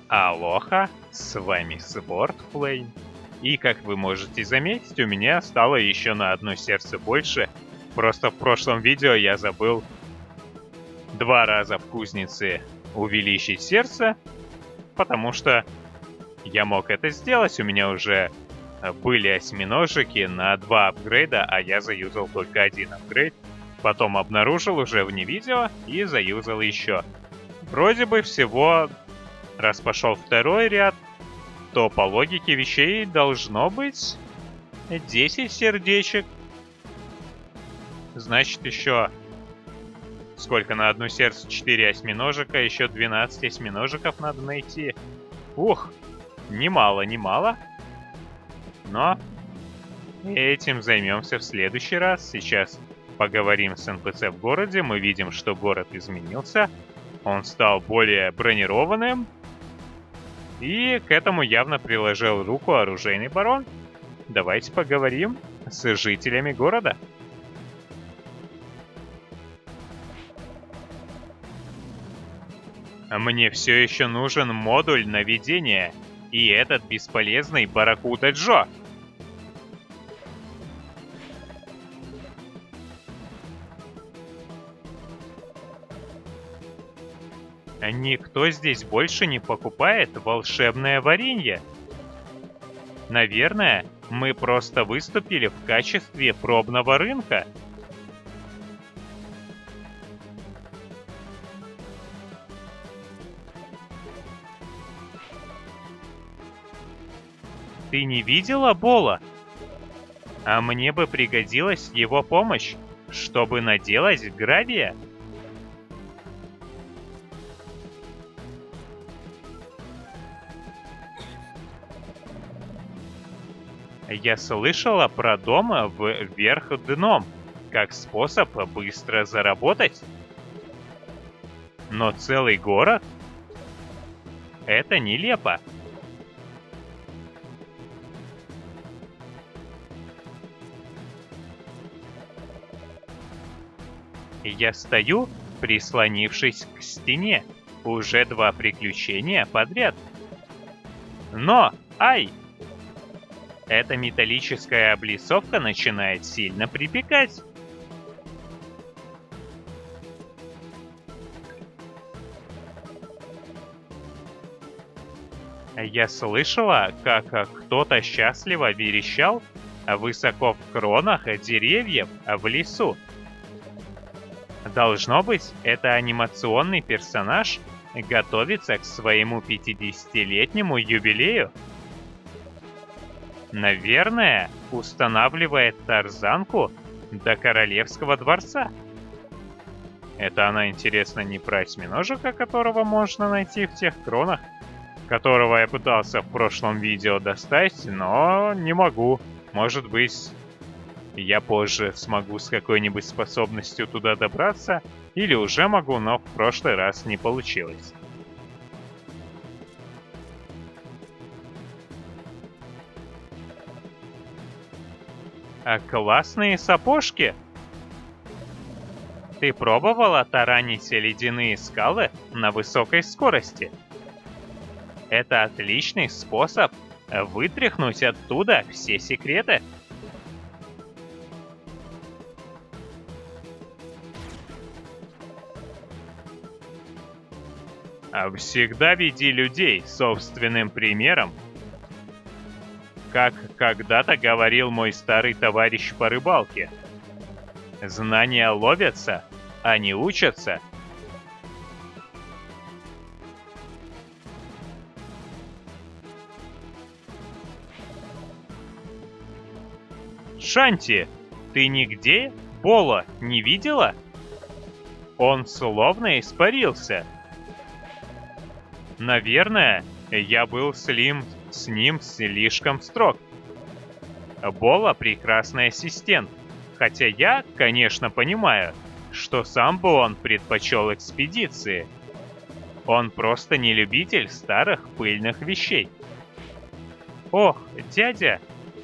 Алоха, с вами Swordflame. И как вы можете заметить, у меня стало еще на одно сердце больше. Просто в прошлом видео я забыл 2 раза в кузнице увеличить сердце, потому что я мог это сделать. У меня уже были осьминожики на 2 апгрейда, а я заюзал только 1 апгрейд. Потом обнаружил уже вне видео и заюзал еще. Вроде бы всего, раз пошел второй ряд, то по логике вещей должно быть 10 сердечек. Значит, еще сколько на одно сердце? 4 осьминожика, еще 12 осьминожиков надо найти. Ух, немало. Но этим займемся в следующий раз. Сейчас поговорим с НПЦ в городе. Мы видим, что город изменился. Он стал более бронированным. И к этому явно приложил руку оружейный барон. Давайте поговорим с жителями города. Мне все еще нужен модуль наведения. И этот бесполезный Барракуда Джо. Никто здесь больше не покупает волшебное варенье. Наверное, мы просто выступили в качестве пробного рынка. Ты не видела Бола? А мне бы пригодилась его помощь, чтобы наделать гравия. Я слышала про дом вверх дном, как способ быстро заработать. Но целый город? Это нелепо. Я стою, прислонившись к стене. Уже 2 приключения подряд. Но, ай! Эта металлическая облицовка начинает сильно припекать. Я слышала, как кто-то счастливо верещал высоко в кронах деревьев в лесу. Должно быть, это анимационный персонаж готовится к своему 50-летнему юбилею. Наверное, устанавливает тарзанку до королевского дворца. Это она, интересно, не про осьминожика, которого можно найти в тех кронах, которого я пытался в прошлом видео достать, но не могу. Может быть, я позже смогу с какой-нибудь способностью туда добраться, или уже могу, но в прошлый раз не получилось. А классные сапожки! Ты пробовала таранить ледяные скалы на высокой скорости? Это отличный способ вытряхнуть оттуда все секреты. Всегда веди людей собственным примером. Как когда-то говорил мой старый товарищ по рыбалке. Знания ловятся, а не учатся. Шанти, ты нигде Бола не видела? Он словно испарился. Наверное, я был с ним слишком строг. Бола прекрасный ассистент, хотя я, конечно, понимаю, что сам бы он предпочел экспедиции. Он просто не любитель старых пыльных вещей. Ох, дядя!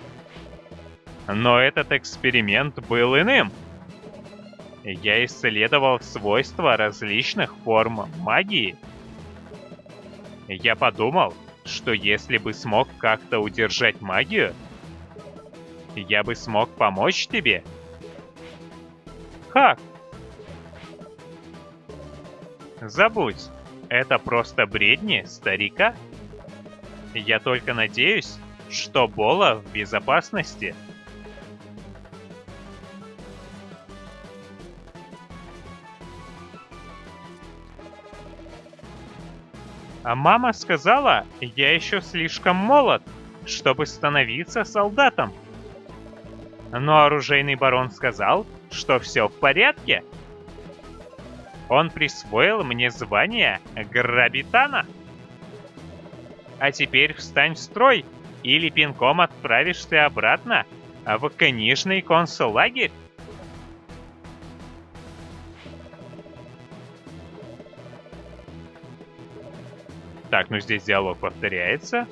Но этот эксперимент был иным. Я исследовал свойства различных форм магии. Я подумал, что если бы смог как-то удержать магию, я бы смог помочь тебе. Как? Забудь, это просто бредни старика. Я только надеюсь, что Бола в безопасности. А мама сказала, я еще слишком молод, чтобы становиться солдатом. Но оружейный барон сказал, что все в порядке. Он присвоил мне звание грабитана. А теперь встань в строй, или пинком отправишься обратно в книжный концлагерь. Так, ну здесь диалог повторяется.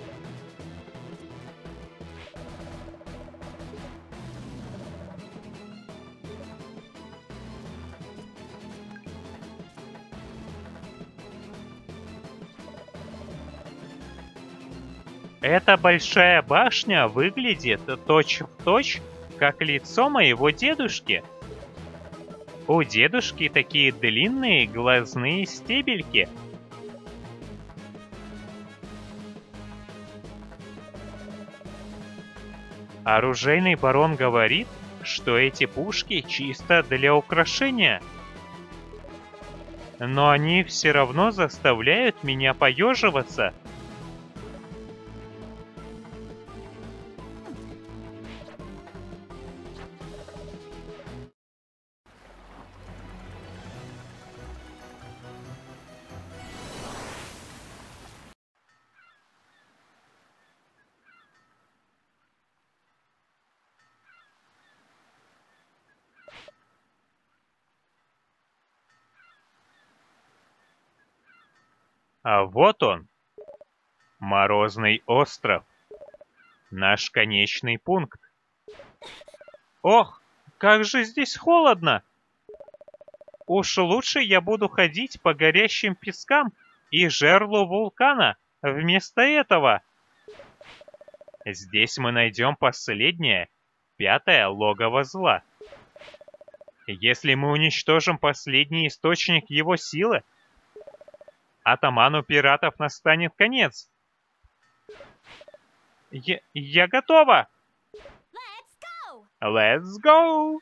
Эта большая башня выглядит точь-в-точь, как лицо моего дедушки. У дедушки такие длинные глазные стебельки. Оружейный барон говорит, что эти пушки чисто для украшения. Но они все равно заставляют меня поеживаться. А вот он, Морозный остров, наш конечный пункт. Ох, как же здесь холодно! Уж лучше я буду ходить по горящим пескам и жерлу вулкана вместо этого. Здесь мы найдем последнее, 5-е логово зла. Если мы уничтожим последний источник его силы, атаману пиратов настанет конец. Я готова! Let's go!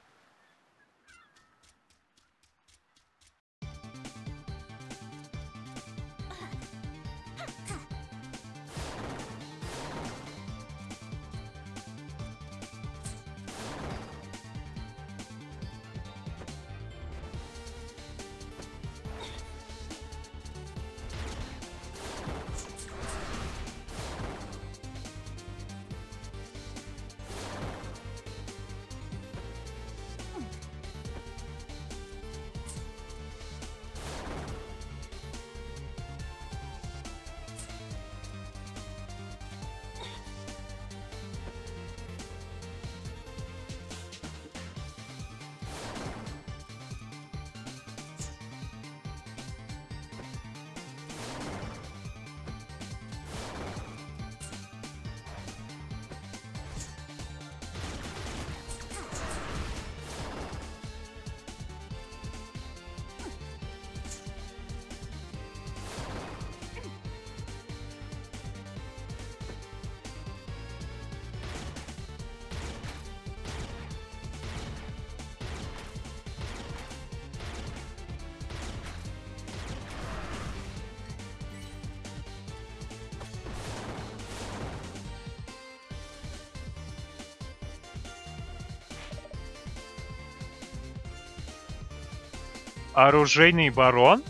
Оружейный барон?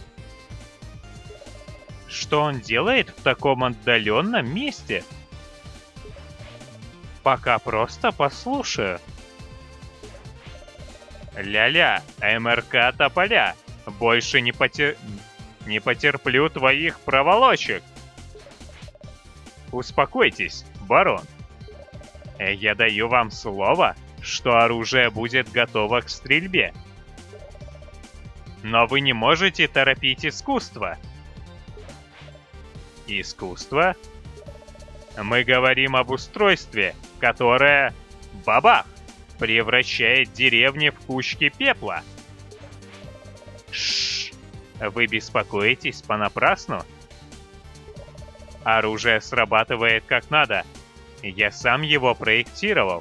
Что он делает в таком отдаленном месте? Пока просто послушаю. Ля-ля, МРК Тополя, больше не потерплю твоих проволочек. Успокойтесь, барон. Я даю вам слово, что оружие будет готово к стрельбе. Но вы не можете торопить искусство. Искусство? Мы говорим об устройстве, которое, бабах, превращает деревни в кучки пепла. Шш, вы беспокоитесь понапрасну? Оружие срабатывает как надо. Я сам его проектировал.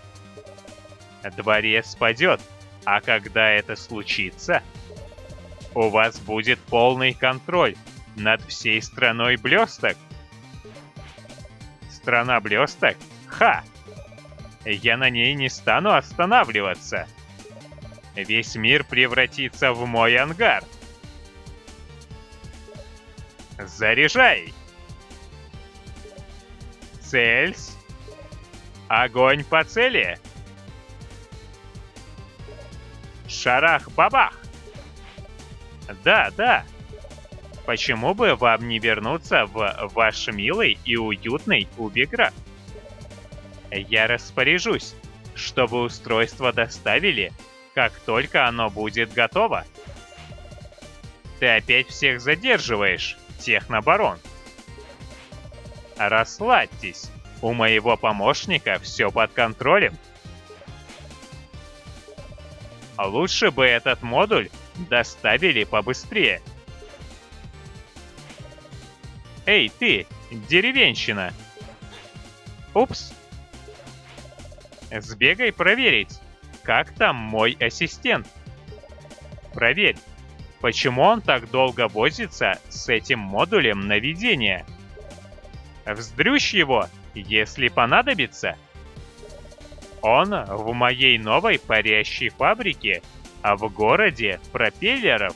Дворец падет, а когда это случится, у вас будет полный контроль над всей страной блесток. Страна блесток? Ха! Я на ней не стану останавливаться. Весь мир превратится в мой ангар. Заряжай! Цельсь! Огонь по цели! Шарах-бабах! Да, да. Почему бы вам не вернуться в ваш милый и уютный Убиград? Я распоряжусь, чтобы устройство доставили, как только оно будет готово. Ты опять всех задерживаешь, технобарон. Расслабьтесь, у моего помощника все под контролем. Лучше бы этот модуль доставили побыстрее. Эй, ты, деревенщина! Упс! Сбегай проверить, как там мой ассистент. Проверь, почему он так долго возится с этим модулем наведения. Вздрючь его, если понадобится. Он в моей новой парящей фабрике, а в городе пропеллеров.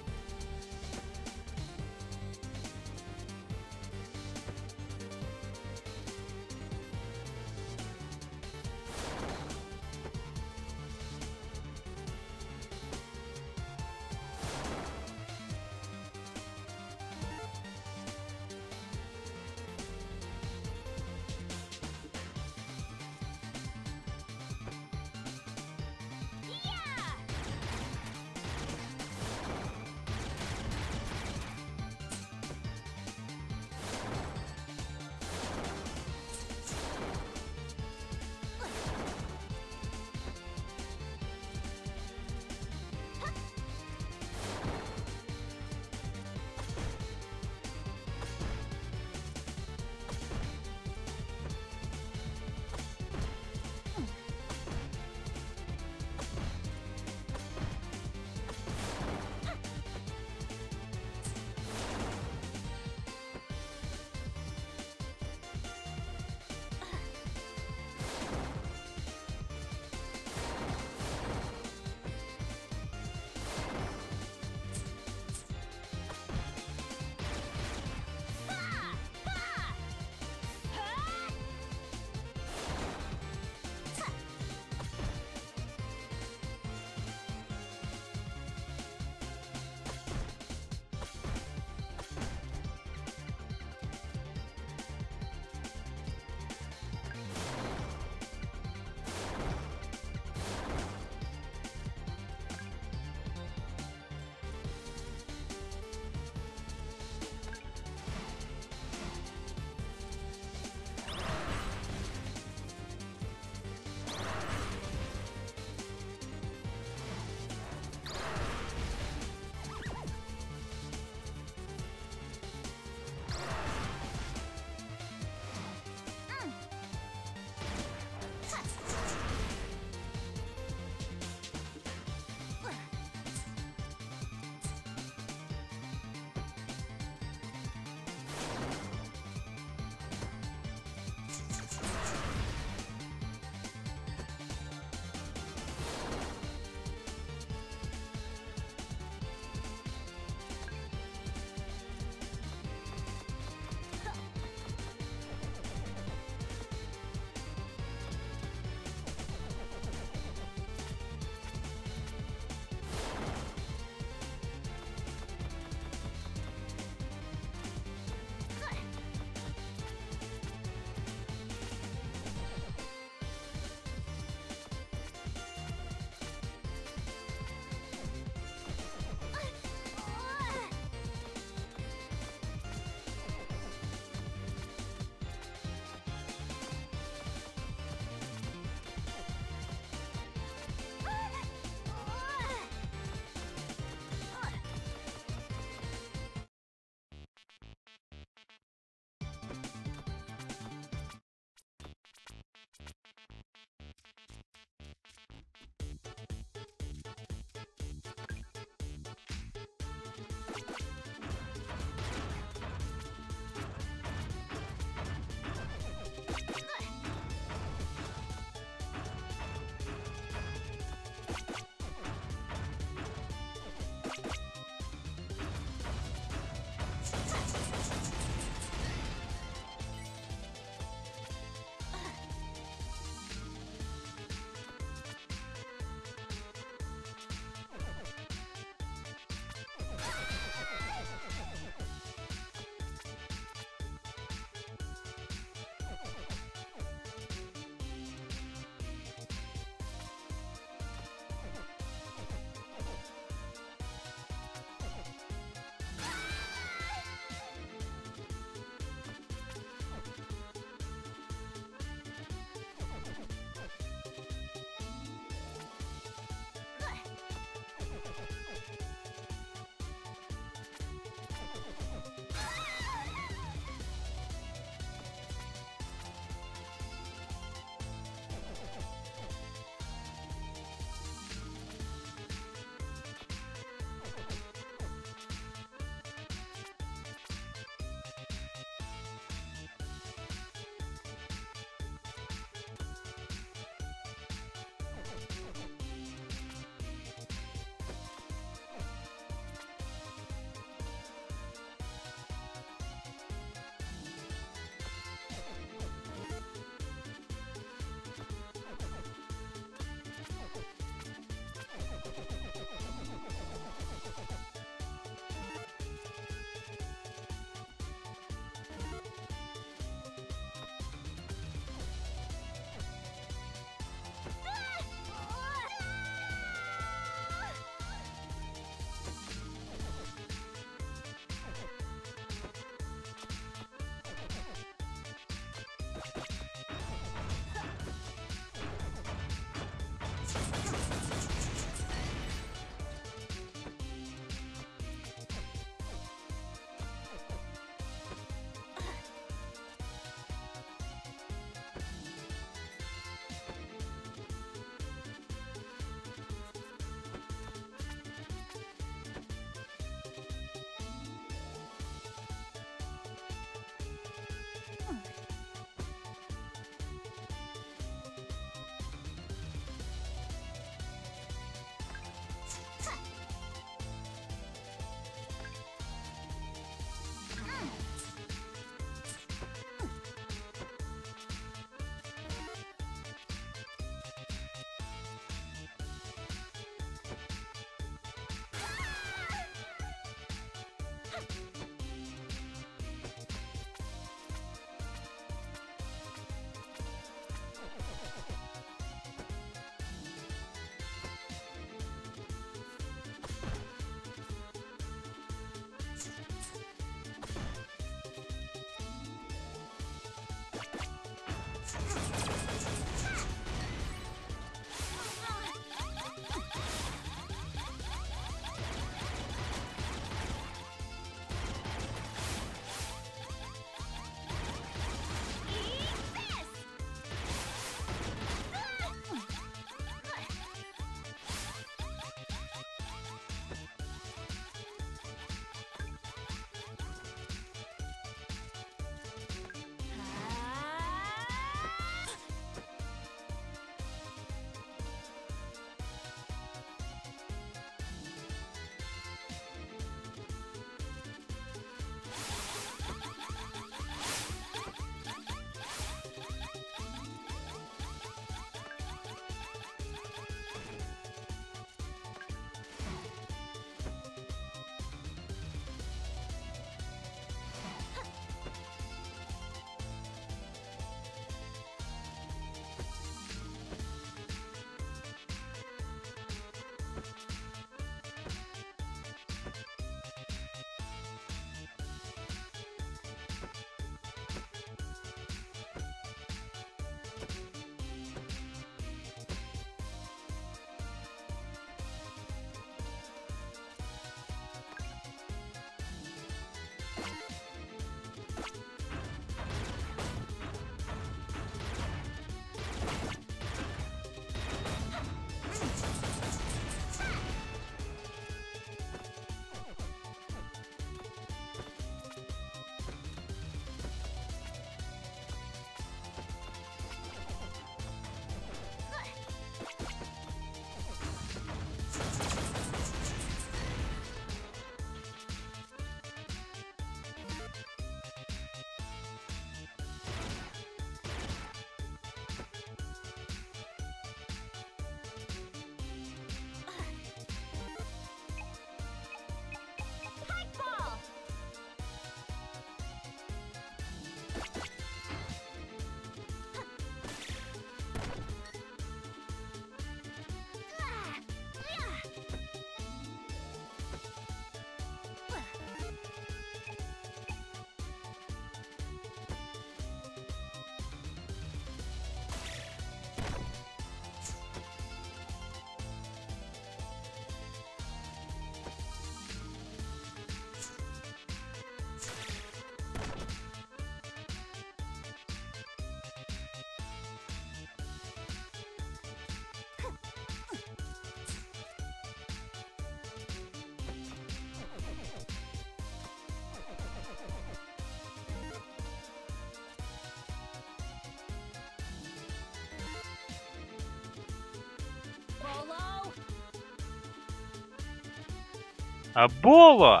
Боло!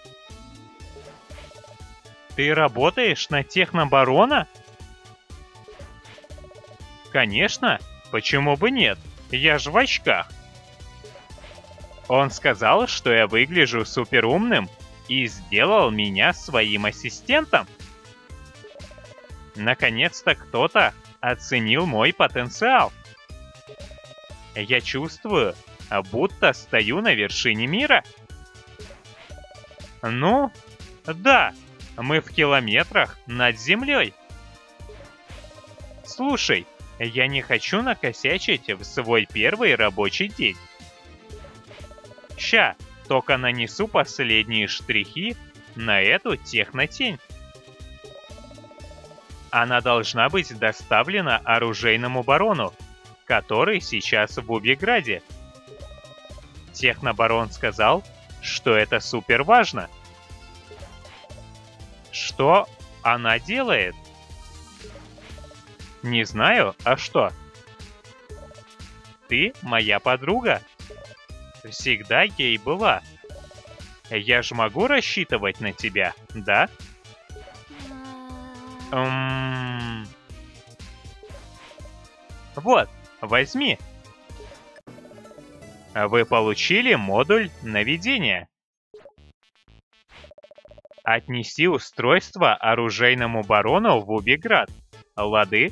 Ты работаешь на Технобарона? Конечно, почему бы нет? Я ж в очках. Он сказал, что я выгляжу суперумным и сделал меня своим ассистентом. Наконец-то кто-то оценил мой потенциал. Я чувствую, будто стою на вершине мира. Ну, да, мы в километрах над землей. Слушай, я не хочу накосячить в свой первый рабочий день. Ща, только нанесу последние штрихи на эту технотень. Она должна быть доставлена оружейному барону, который сейчас в Убиграде. Технобарон сказал, что это супер важно. Что она делает? Не знаю, а что? Ты моя подруга. Всегда ей была. Я ж могу рассчитывать на тебя, да? Вот, возьми. Вы получили модуль наведения. Отнеси устройство оружейному барону в Убиград. Лады?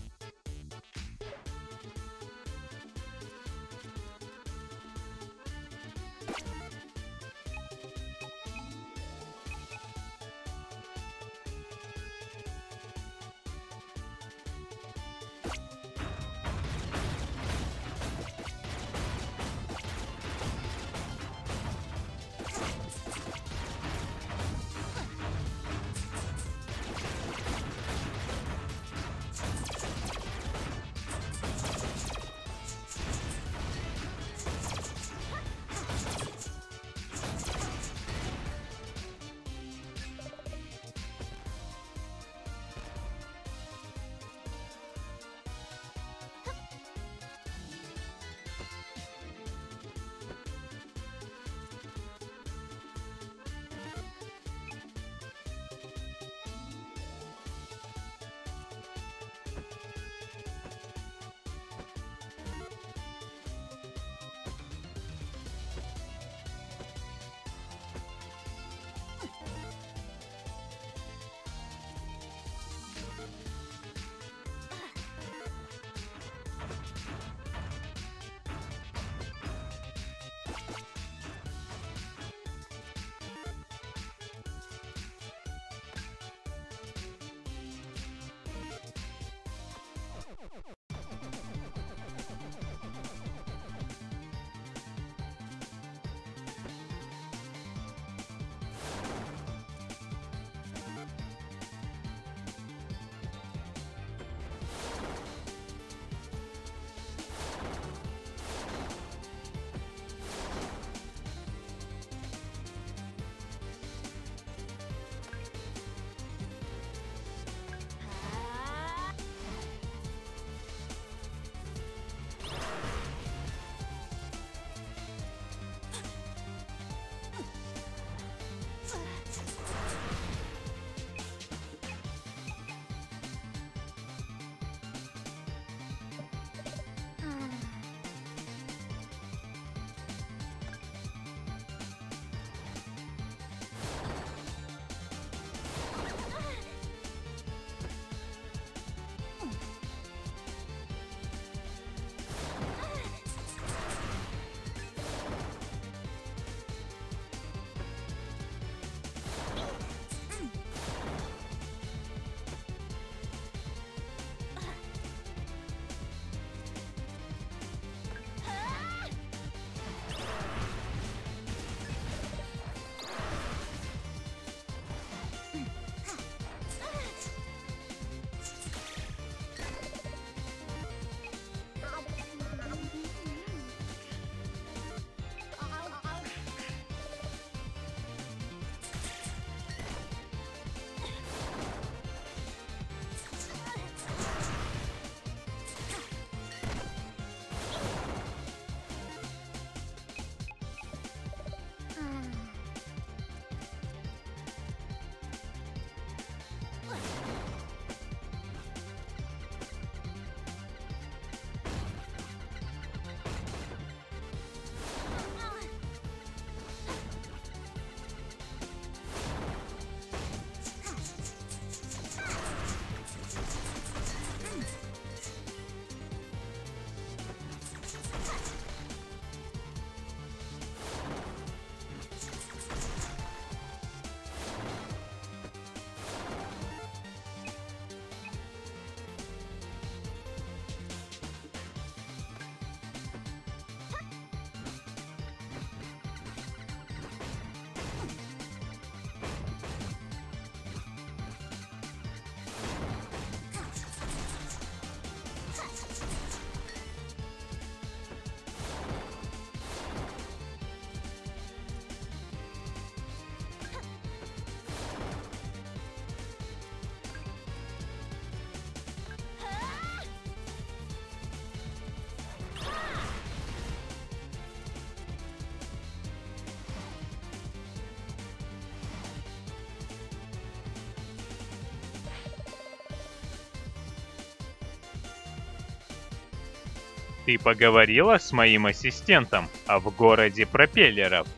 Ты поговорила с моим ассистентом в городе пропеллеров?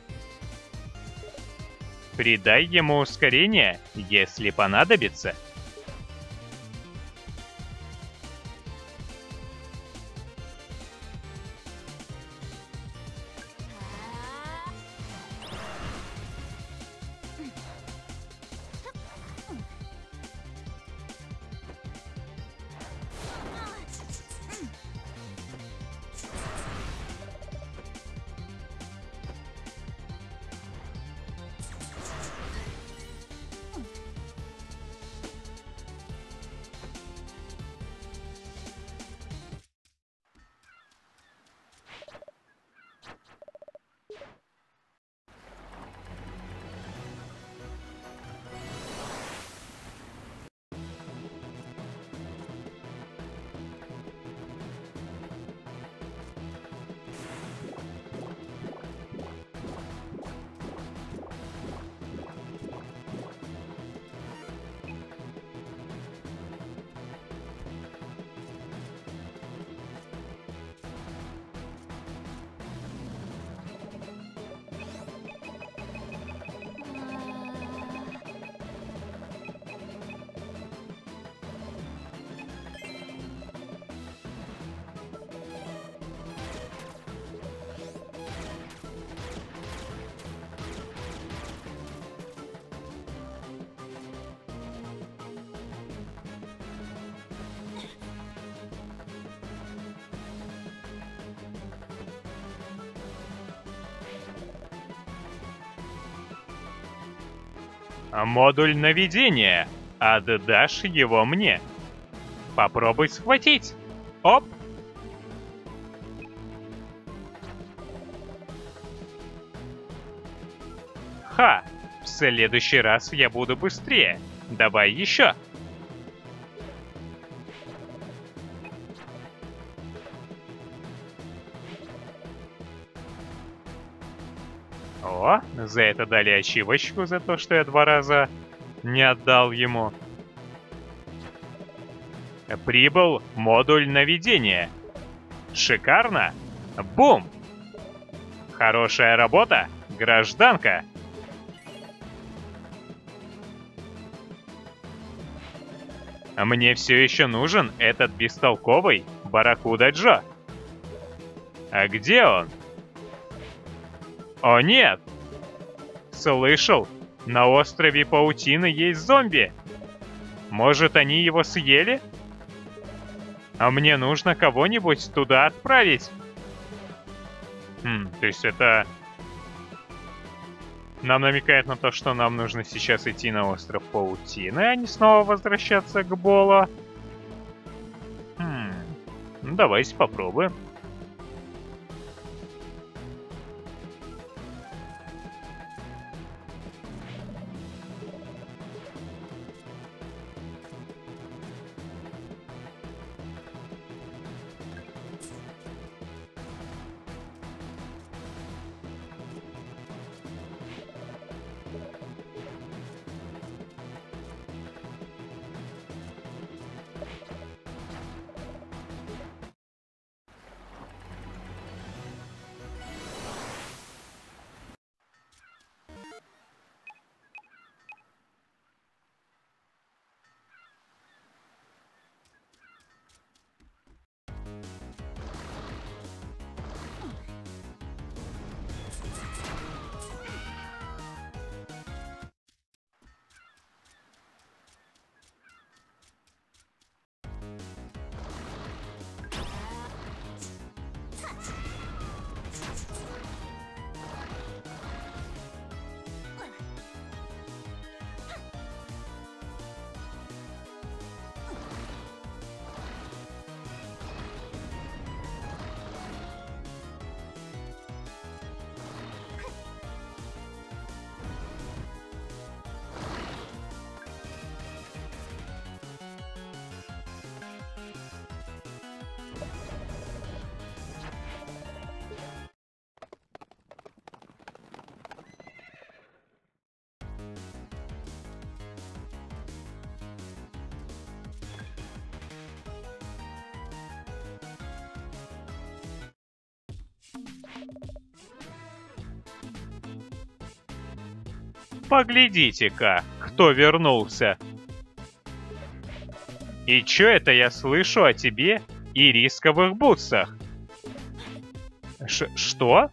Придай ему ускорение, если понадобится. Модуль наведения. Отдашь его мне. Попробуй схватить. Оп! Ха! В следующий раз я буду быстрее. Давай еще. О, за это дали ачивочку за то, что я 2 раза не отдал ему. Прибыл модуль наведения. Шикарно. Бум! Хорошая работа, гражданка. Мне все еще нужен этот бестолковый Барракуда Джо. А где он? О нет! Слышал, на острове Паутины есть зомби. Может, они его съели? А мне нужно кого-нибудь туда отправить. То есть это нам намекает на то, что нам нужно сейчас идти на остров Паутины, а не снова возвращаться к Боло. Ну, давайте попробуем. Поглядите-ка, кто вернулся. И чё это я слышу о тебе и рисковых бутсах? Что?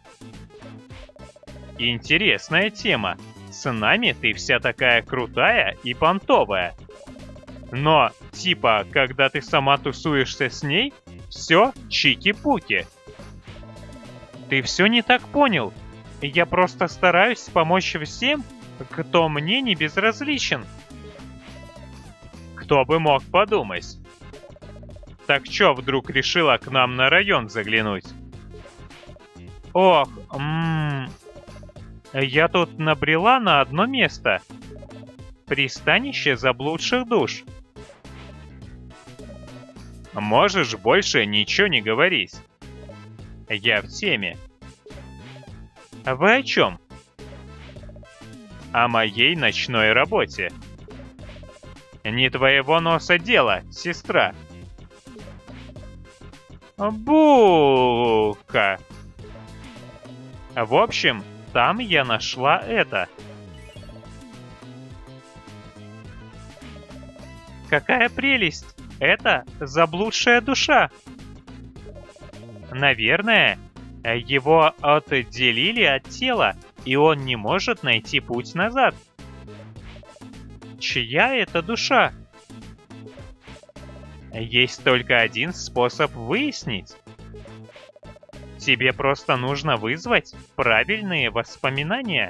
Интересная тема. С нами ты вся такая крутая и понтовая. Но, типа, когда ты сама тусуешься с ней, все чики-пуки. Ты все не так понял. Я просто стараюсь помочь всем, кто мне не безразличен. Кто бы мог подумать. Так чё вдруг решила к нам на район заглянуть? Ох, я тут набрела на одно место. Пристанище заблудших душ. Можешь больше ничего не говорить. Я в теме. Вы о чем? О моей ночной работе. Не твоего носа дело, сестра. Бука. В общем, там я нашла это. Какая прелесть! Это заблудшая душа. Наверное, его отделили от тела, и он не может найти путь назад. Чья это душа? Есть только один способ выяснить. Тебе просто нужно вызвать правильные воспоминания.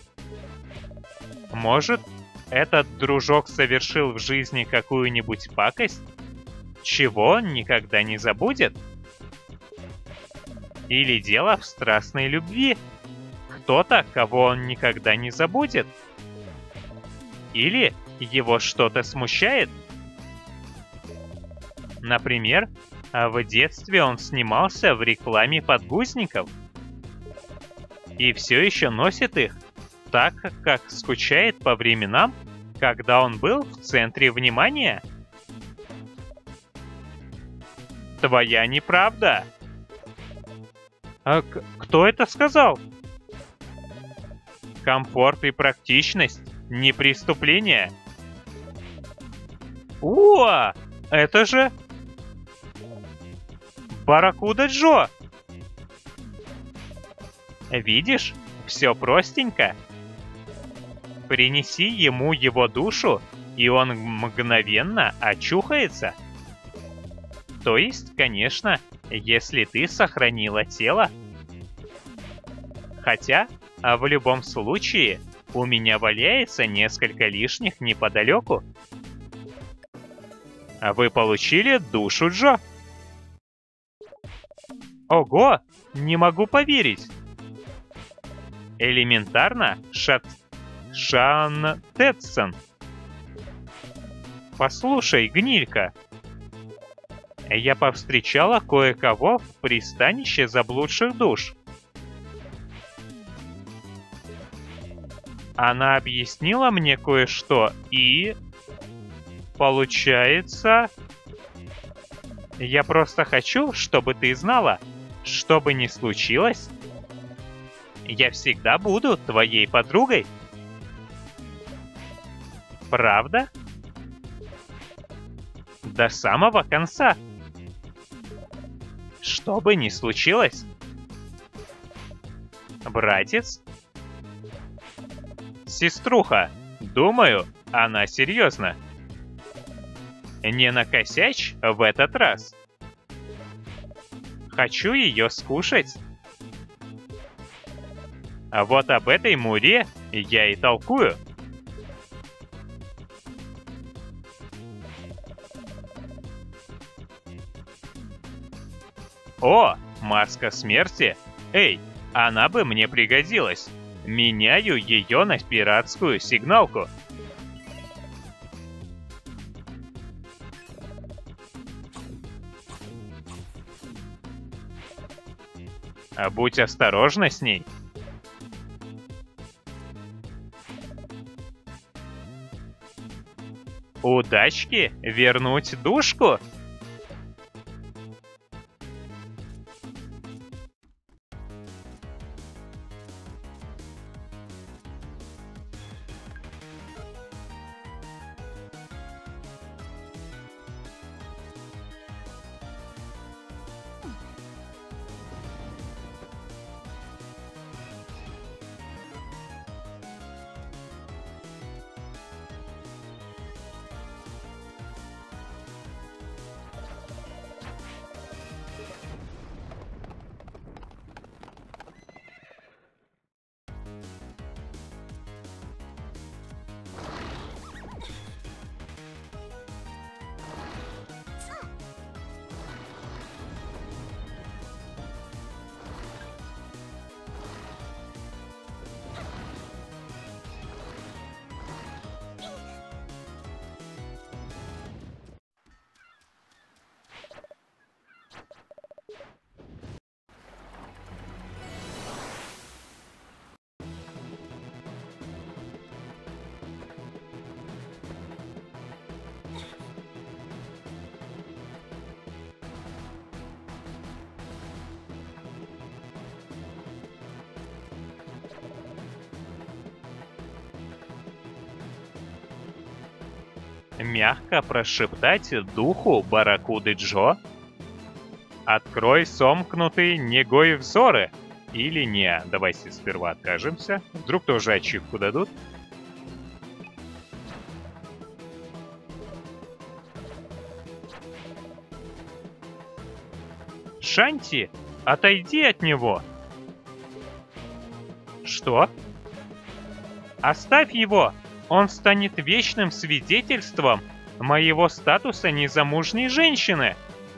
Может, этот дружок совершил в жизни какую-нибудь пакость, чего он никогда не забудет? Или дело в страстной любви? Кто-то, кого он никогда не забудет? Или его что-то смущает? Например, в детстве он снимался в рекламе подгузников и все еще носит их, так как скучает по временам, когда он был в центре внимания. Твоя неправда. А кто это сказал? Комфорт и практичность — не преступление. О, это же Барракуда Джо! Видишь, все простенько. Принеси ему его душу, и он мгновенно очухается. То есть, конечно, если ты сохранила тело. Хотя, в любом случае, у меня валяется несколько лишних неподалеку. Вы получили душу Джо? Ого, не могу поверить. Элементарно, Шан Тетсон. Послушай, гнилька. Я повстречала кое-кого в пристанище заблудших душ. Она объяснила мне кое-что и... Получается... Я просто хочу, чтобы ты знала, что бы ни случилось, я всегда буду твоей подругой. Правда? До самого конца. Что бы ни случилось. Братец? Сеструха, думаю, она серьезно. Не накосячь в этот раз. Хочу ее скушать. А вот об этой муре я и толкую. О, маска смерти. Эй, она бы мне пригодилась. Меняю ее на пиратскую сигналку. А будь осторожна с ней. Удачки вернуть душку? Мягко прошептать духу Барракуды Джо? Открой сомкнутые негой взоры. Или не, давайте сперва откажемся. Вдруг тоже ачивку дадут. Шанти, отойди от него. Что? Оставь его. Он станет вечным свидетельством моего статуса незамужней женщины.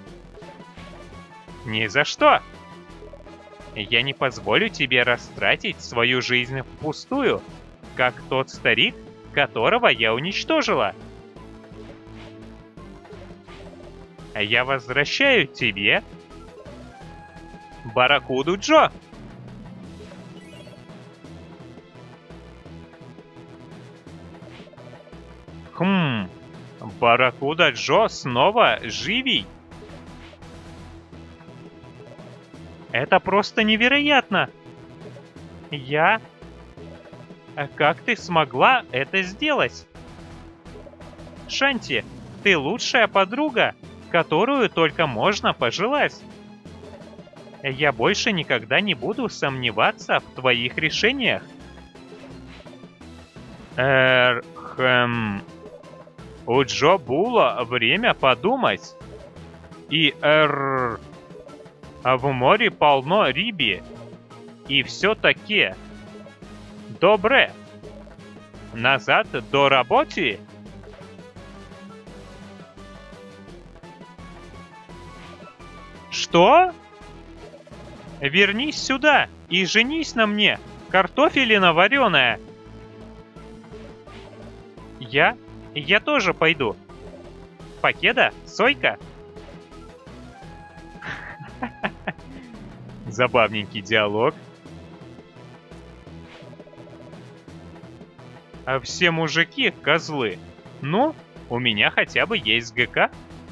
Ни за что. Я не позволю тебе растратить свою жизнь впустую, как тот старик, которого я уничтожила. Я возвращаю тебе Барракуду Джо. Барракуда Джо снова живей. Это просто невероятно. Как ты смогла это сделать? Шанти, ты лучшая подруга, которую только можно пожелать. Я больше никогда не буду сомневаться в твоих решениях. У Джо было время подумать. И в море полно риби. И все-таки. Добре. Назад до работы. Что? Вернись сюда и женись на мне, картофелина вареная. Я тоже пойду. Покеда, Сойка. Забавненький диалог. А все мужики козлы. Ну, у меня хотя бы есть ГК.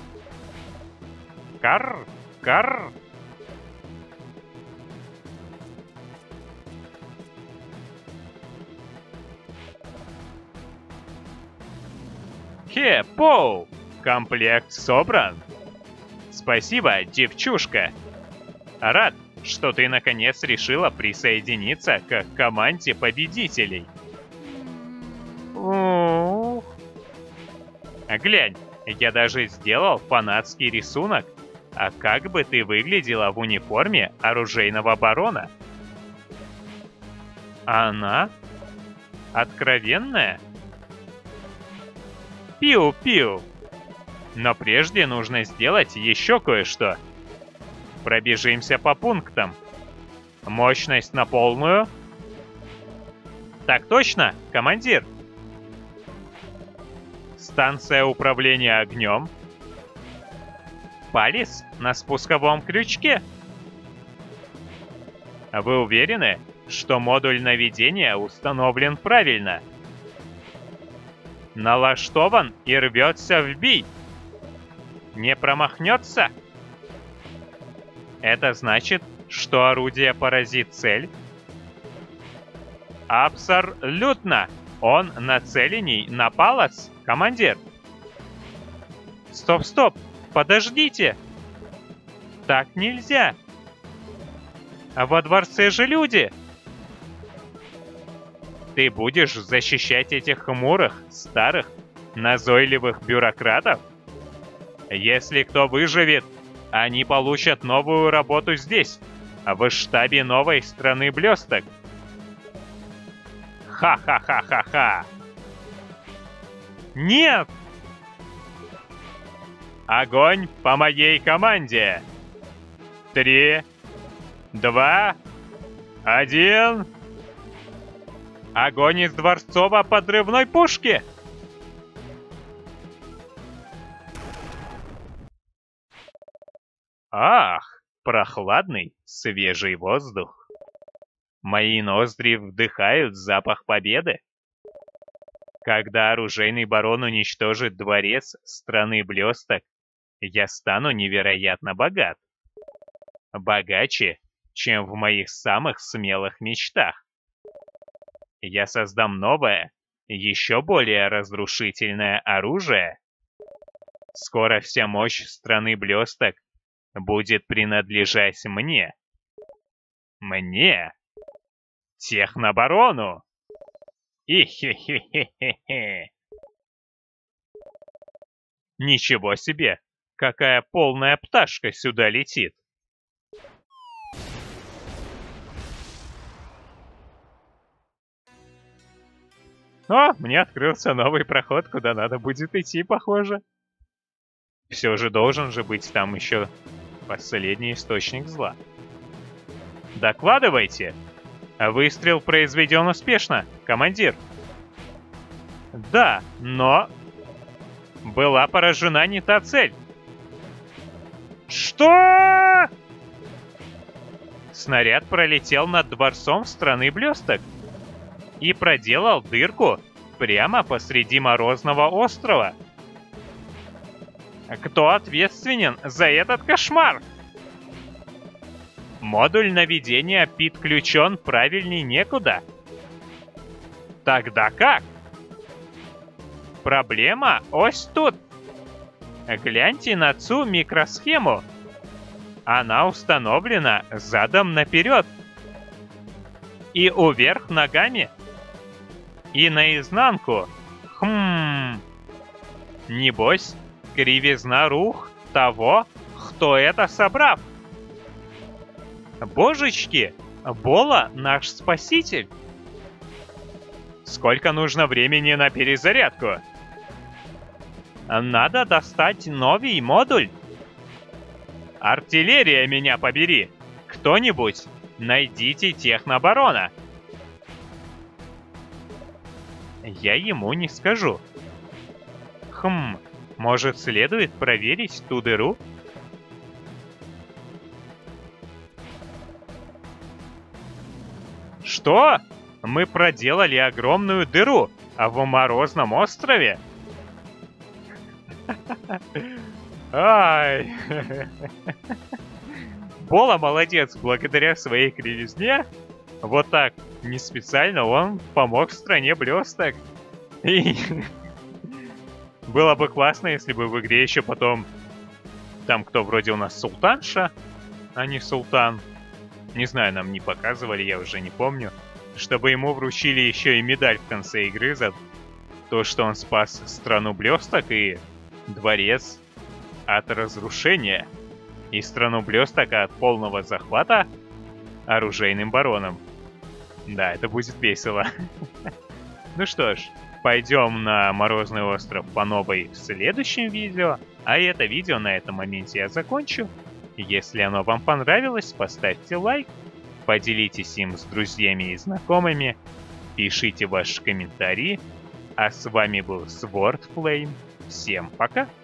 Карр, карр. Поу! Комплект собран. Спасибо, девчушка. Рад, что ты наконец решила присоединиться к команде победителей. Ух. Глянь, я даже сделал фанатский рисунок. А как бы ты выглядела в униформе оружейного барона? Она? Откровенная? Пиу-пиу. Но прежде нужно сделать еще кое-что. Пробежимся по пунктам. Мощность на полную. Так точно, командир. Станция управления огнем. Палец на спусковом крючке. Вы уверены, что модуль наведения установлен правильно? Налаштован и рвется в бей. Не промахнется? Это значит, что орудие поразит цель? Абсолютно. Он нацелений на палец, командир. Стоп, подождите. Так нельзя. А во дворце же люди. Ты будешь защищать этих хмурых, старых, назойливых бюрократов? Если кто выживет, они получат новую работу здесь, в штабе новой страны блесток. Ха-ха-ха-ха-ха! Нет! Огонь по моей команде! 3, 2, 1... Огонь из дворцово-подрывной пушки! Ах, прохладный, свежий воздух. Мои ноздри вдыхают запах победы. Когда оружейный барон уничтожит дворец страны блесток, я стану невероятно богат. Богаче, чем в моих самых смелых мечтах. Я создам новое, еще более разрушительное оружие. Скоро вся мощь страны блесток будет принадлежать мне. Мне! Технобарону! И-хе-хе-хе-хе-хе! Ничего себе! Какая полная пташка сюда летит! О, мне открылся новый проход, куда надо будет идти, похоже. Все же должен же быть там еще последний источник зла. Докладывайте! Выстрел произведен успешно, командир. Да, но... была поражена не та цель. Что? Снаряд пролетел над дворцом страны блесток и проделал дырку прямо посреди Морозного острова. Кто ответственен за этот кошмар? Модуль наведения подключен правильней некуда. Тогда как? Проблема ось тут. Гляньте на цу микросхему. Она установлена задом наперед. И вверх ногами. И наизнанку. Небось, кривизна рук того, кто это собрав. Божечки, Бола наш спаситель. Сколько нужно времени на перезарядку? Надо достать новый модуль. Артиллерия, меня побери. Кто-нибудь, найдите технобарона. Я ему не скажу. Может, следует проверить ту дыру? Что? Мы проделали огромную дыру, в Морозном острове? Ай! Бола молодец, благодаря своей кривизне. Вот так, не специально он помог стране блесток. И... было бы классно, если бы в игре еще потом... там кто вроде у нас султанша, а не султан. Не знаю, нам не показывали, я уже не помню. Чтобы ему вручили еще и медаль в конце игры за то, что он спас страну блесток и дворец от разрушения. И страну блесток от полного захвата оружейным бароном. Да, это будет весело. Ну что ж, пойдем на Морозный остров по новой в следующем видео. А это видео на этом моменте я закончу. Если оно вам понравилось, поставьте лайк, поделитесь им с друзьями и знакомыми, пишите ваши комментарии. А с вами был Swordflame. Всем пока!